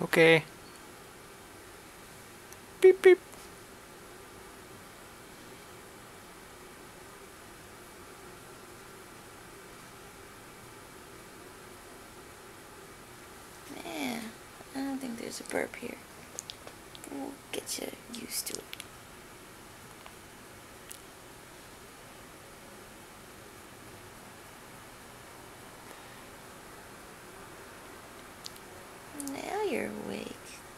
Okay. Beep beep. Man, I don't think there's a burp here. We'll get you used to it. Now you're awake.